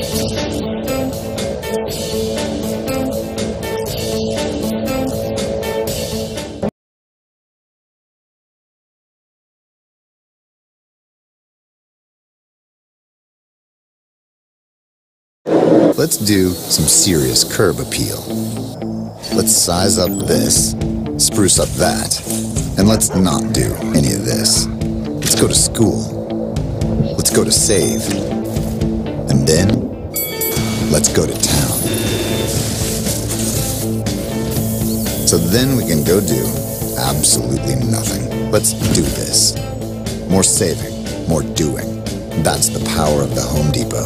Let's do some serious curb appeal. Let's size up this, spruce up that, and let's not do any of this. Let's go to school. Let's go to save. And then, let's go to town. So then we can go do absolutely nothing. Let's do this. More saving, more doing. That's the power of the Home Depot.